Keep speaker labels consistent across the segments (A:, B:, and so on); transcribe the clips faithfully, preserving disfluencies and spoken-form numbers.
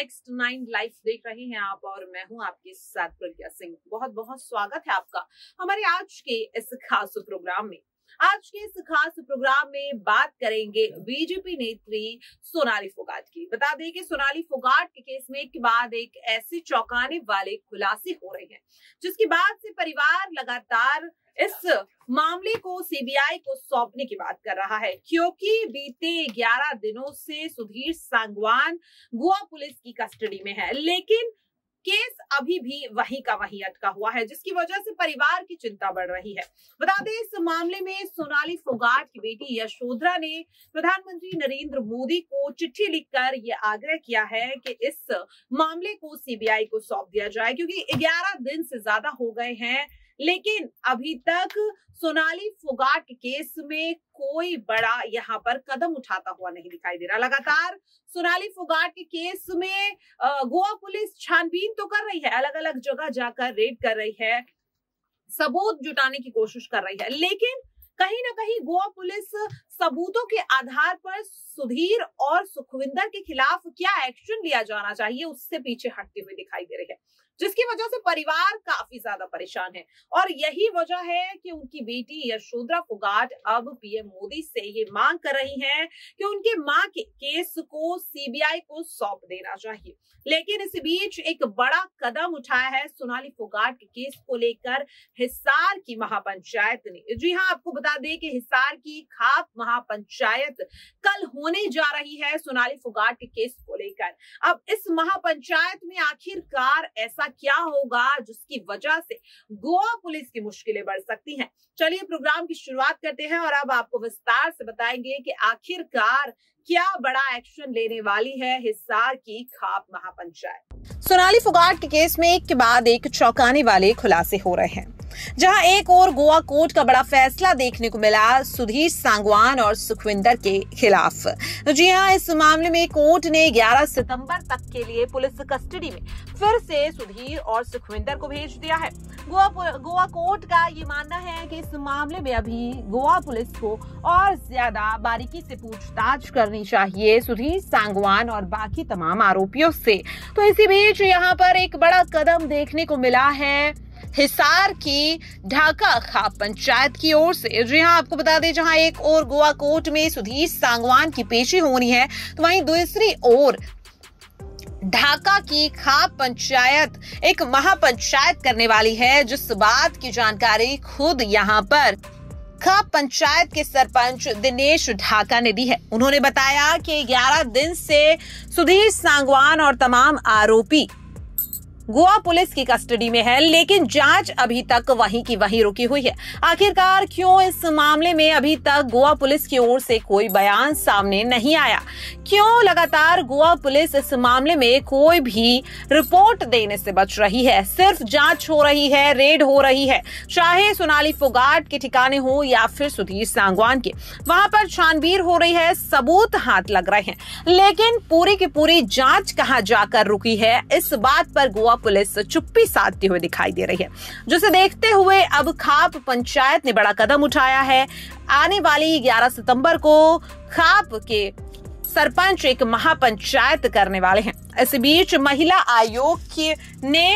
A: Next nine life देख रहे हैं आप और मैं हूं आपके साथ प्रज्ञा सिंह। बहुत बहुत स्वागत है आपका हमारे आज के इस खास प्रोग्राम में। आज के इस खास प्रोग्राम में बात करेंगे बीजेपी नेत्री सोनाली फोगाट की। बता दें कि सोनाली फोगाट के केस में एक के बाद एक ऐसे चौंकाने वाले खुलासे हो रहे हैं जिसके बाद से परिवार लगातार इस मामले को सीबीआई को सौंपने की बात कर रहा है, क्योंकि बीते ग्यारह दिनों से सुधीर सांगवान गोवा पुलिस की कस्टडी में है, लेकिन केस अभी भी वहीं का वहीं अटका हुआ है, जिसकी वजह से परिवार की चिंता बढ़ रही है। बता दें इस मामले में सोनाली फोगाट की बेटी यशोधरा ने प्रधानमंत्री नरेंद्र मोदी को चिट्ठी लिखकर यह आग्रह किया है कि इस मामले को सीबीआई को सौंप दिया जाए, क्योंकि ग्यारह दिन से ज्यादा हो गए हैं लेकिन अभी तक सोनाली फोगाट के केस में कोई बड़ा यहाँ पर कदम उठाता हुआ नहीं दिखाई दे रहा। लगातार सोनाली फोगाट के केस में गोवा पुलिस छानबीन तो कर रही है, अलग अलग जगह जाकर रेड कर रही है, सबूत जुटाने की कोशिश कर रही है, लेकिन कहीं ना कहीं गोवा पुलिस सबूतों के आधार पर सुधीर और सुखविंदर के खिलाफ क्या एक्शन लिया जाना चाहिए उससे पीछे हटते हुए दिखाई दे रही है, जिसकी वजह से परिवार काफी ज्यादा परेशान है। और यही वजह है कि उनकी बेटी यशोधरा फोगाट अब पीएम मोदी से ये मांग कर रही हैं कि उनके मां के केस को सीबीआई को सौंप देना चाहिए। लेकिन इस बीच एक बड़ा कदम उठाया है सोनाली फोगाट के केस को लेकर हिसार की महापंचायत ने। जी हाँ, आपको बता दें कि हिसार की खाप महापंचायत कल होने जा रही है सोनाली फोगाट के केस को लेकर। अब इस महापंचायत में आखिरकार ऐसा क्या होगा जिसकी वजह से गोवा पुलिस की मुश्किलें बढ़ सकती हैं। चलिए प्रोग्राम की शुरुआत करते हैं और अब आपको विस्तार से बताएंगे कि आखिरकार क्या बड़ा एक्शन लेने वाली है हिसार की खाप महापंचायत। सोनाली फोगाट के केस में एक के बाद एक चौंकाने वाले खुलासे हो रहे हैं, जहां एक और गोवा कोर्ट का बड़ा फैसला देखने को मिला सुधीर सांगवान और सुखविंदर के खिलाफ। जी हां, इस मामले में कोर्ट ने ग्यारह सितंबर तक के लिए पुलिस कस्टडी में फिर से सुधीर और सुखविंदर को भेज दिया है। गोवा गोवा कोर्ट का ये मानना है कि इस मामले में अभी गोवा पुलिस को और ज्यादा बारीकी से पूछताछ करनी चाहिए सुधीर सांगवान और बाकी तमाम आरोपियों से। तो इसी बीच यहाँ पर एक बड़ा कदम देखने को मिला है हिसार की ढाका खाप पंचायत की ओर से। जी हाँ, आपको बता दें जहां एक और गोवा कोर्ट में सुधीर सांगवान की पेशी होनी है, तो वहीं दूसरी ओर ढाका की खाप पंचायत एक महापंचायत करने वाली है, जिस बात की जानकारी खुद यहाँ पर खाप पंचायत के सरपंच दिनेश ढाका ने दी है। उन्होंने बताया कि ग्यारह दिन से सुधीर सांगवान और तमाम आरोपी गोवा पुलिस की कस्टडी में है, लेकिन जांच अभी तक वहीं की वहीं रुकी हुई है। आखिरकार क्यों इस मामले में अभी तक गोवा पुलिस की ओर से कोई बयान सामने नहीं आया? क्यों लगातार गोवा पुलिस इस मामले में कोई भी रिपोर्ट देने से बच रही है? सिर्फ जांच हो रही है, रेड हो रही है, चाहे सोनाली फोगाट के ठिकाने हो या फिर सुधीर सांगवान के, वहां पर छानबीन हो रही है, सबूत हाथ लग रहे हैं, लेकिन पूरी की पूरी जांच कहां जाकर रुकी है, इस बात पर गोवा पुलिस चुप्पी साधती हुई दिखाई दे रही है। जिसे देखते हुए अब खाप पंचायत ने बड़ा कदम उठाया है। आने वाली ग्यारह सितंबर को खाप के सरपंच एक महापंचायत करने वाले हैं। इस बीच महिला आयोग की ने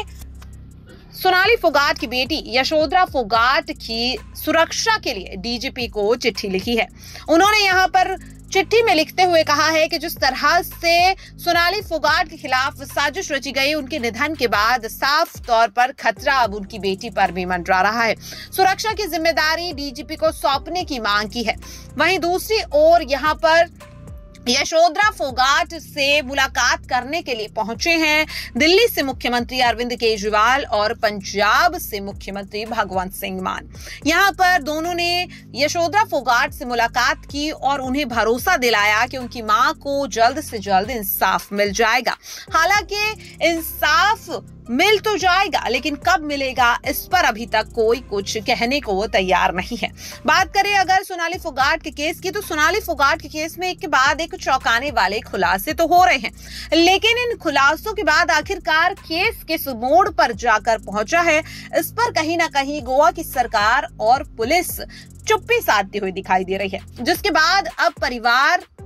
A: सोनाली फोगाट की बेटी यशोधरा फोगाट की सुरक्षा के लिए डीजीपी को चिट्ठी लिखी है। उन्होंने यहाँ पर चिट्ठी में लिखते हुए कहा है कि जिस तरह से सोनाली फोगाट के खिलाफ साजिश रची गई, उनके निधन के बाद साफ तौर पर खतरा अब उनकी बेटी पर भी मंडरा रहा है। सुरक्षा की जिम्मेदारी डीजीपी को सौंपने की मांग की है। वहीं दूसरी ओर यहाँ पर यशोधरा फोगाट से मुलाकात करने के लिए पहुंचे हैं दिल्ली से मुख्यमंत्री अरविंद केजरीवाल और पंजाब से मुख्यमंत्री भगवंत सिंह मान। यहां पर दोनों ने यशोधरा फोगाट से मुलाकात की और उन्हें भरोसा दिलाया कि उनकी मां को जल्द से जल्द इंसाफ मिल जाएगा। हालांकि इंसाफ मिल तो जाएगा, लेकिन कब मिलेगा इस पर अभी तक कोई कुछ कहने को तैयार नहीं है। बात करें अगर सोनाली फोगाट के केस की, तो सोनाली फोगाट के केस में एक के बाद एक चौंकाने वाले खुलासे तो हो रहे हैं, लेकिन इन खुलासों के बाद आखिरकार केस किस मोड़ पर जाकर पहुंचा है, इस पर कहीं ना कहीं गोवा की सरकार और पुलिस चुप्पी साधती हुई दिखाई दे रही है। जिसके बाद अब परिवार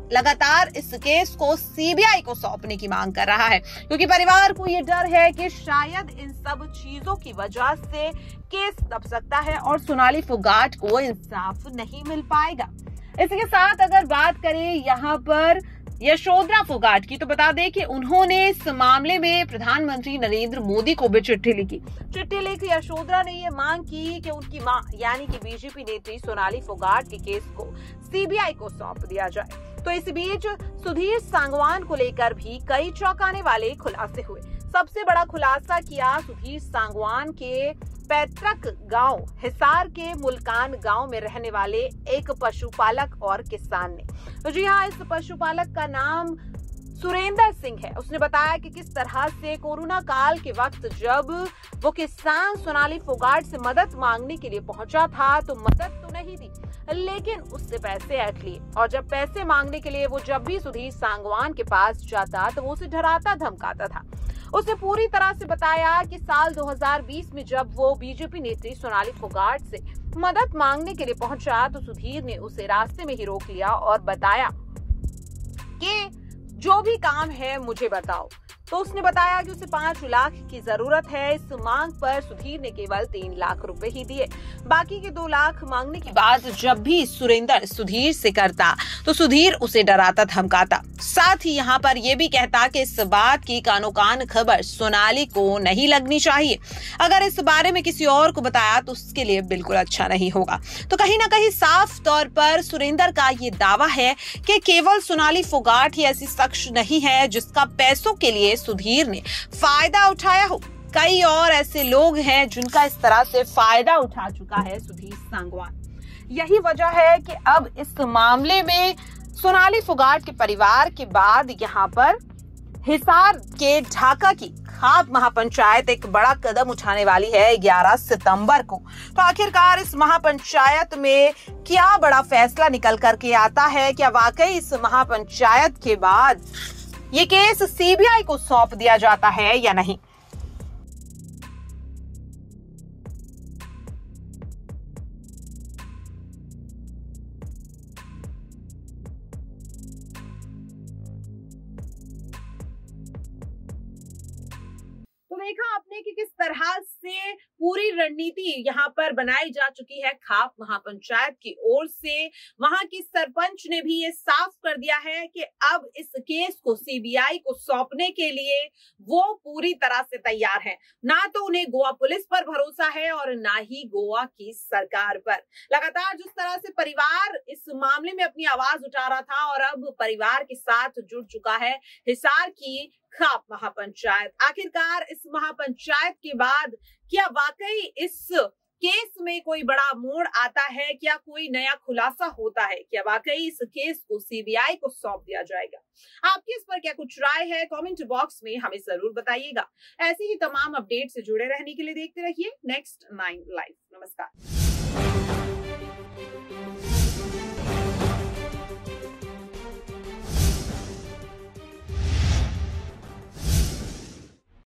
A: लगातार इस केस को सीबीआई को सौंपने की मांग कर रहा है, क्योंकि परिवार को ये डर है कि शायद इन सब चीजों की वजह से केस दब सकता है और सोनाली फोगाट को इंसाफ नहीं मिल पाएगा। इसके साथ अगर बात करें यहाँ पर यशोधरा फोगाट की, तो बता दें कि उन्होंने इस मामले में प्रधानमंत्री नरेंद्र मोदी को भी चिट्ठी लिखी। चिट्ठी लिख यशोधरा ने ये मांग की कि उनकी मां यानी कि बीजेपी नेत्री सोनाली फोगाट के केस को सीबीआई को सौंप दिया जाए। तो इस बीच सुधीर सांगवान को लेकर भी कई चौंकाने वाले खुलासे हुए। सबसे बड़ा खुलासा किया सुधीर सांगवान के पैतृक गांव हिसार के मुल्कान गांव में रहने वाले एक पशुपालक और किसान ने। जी हाँ, इस पशुपालक का नाम सुरेंद्र सिंह है। उसने बताया कि किस तरह से कोरोना काल के वक्त जब वो किसान सोनाली फोगाट से मदद मांगने के लिए पहुंचा था तो मदद तो नहीं दी, लेकिन उससे पैसे ऐंठ लिए, और जब पैसे मांगने के लिए वो जब भी सुधीर सांगवान के पास जाता तो वो उसे डराता धमकाता था। उसने पूरी तरह से बताया कि साल दो हज़ार बीस में जब वो बीजेपी नेत्री सोनाली फोगाट से मदद मांगने के लिए पहुंचा तो सुधीर ने उसे रास्ते में ही रोक लिया और बताया कि जो भी काम है मुझे बताओ। तो उसने बताया कि उसे पांच लाख की जरूरत है। इस मांग पर सुधीर ने केवल तीन लाख रुपए ही दिए। बाकी के दो लाख मांगने की बात जब भी सुरेंद्र सुधीर से करता तो सुधीर उसे डराता धमकाता, साथ ही यहाँ पर यह भी कहता कि इस बात की कानो कान खबर सोनाली को नहीं लगनी चाहिए। अगर इस बारे में किसी और को बताया तो उसके लिए बिल्कुल अच्छा नहीं होगा। तो कहीं ना कहीं साफ तौर पर सुरेंद्र का ये दावा है कि केवल सोनाली फोगाट ही ऐसी शख्स नहीं है जिसका पैसों के लिए सुधीर ने फायदा उठाया हो। कई और ऐसे लोग हैं जिनका इस तरह से फायदा उठा चुका है सुधीर सांगवान। यही वजह है कि अब इस मामले में सोनाली फोगाट के परिवार के बाद यहाँ पर हिसार के ढाका की खाप महापंचायत एक बड़ा कदम उठाने वाली है ग्यारह सितंबर को। तो आखिरकार इस महापंचायत में क्या बड़ा फैसला निकल करके आता है? क्या वाकई इस महापंचायत के बाद ये केस सीबीआई को सौंप दिया जाता है या नहीं? तो देखा आपने कि किस तरह से पूरी रणनीति यहाँ पर बनाई जा चुकी है खाप महापंचायत की ओर से। वहां की सरपंच ने भी ये साफ कर दिया है कि अब इस केस को सीबीआई को सौंपने के लिए वो पूरी तरह से तैयार हैं। ना तो उन्हें गोवा पुलिस पर भरोसा है और ना ही गोवा की सरकार पर। लगातार जिस तरह से परिवार इस मामले में अपनी आवाज उठा रहा था और अब परिवार के साथ जुड़ चुका है हिसार की खाप महापंचायत। आखिरकार इस महापंचायत के बाद क्या वाकई इस केस में कोई बड़ा मोड़ आता है? क्या कोई नया खुलासा होता है? क्या वाकई इस केस को सीबीआई को सौंप दिया जाएगा? आपकी इस पर क्या कुछ राय है? कमेंट बॉक्स में हमें जरूर बताइएगा। ऐसी ही तमाम अपडेट से जुड़े रहने के लिए देखते रहिए नेक्स्ट नाइन लाइव। नमस्कार।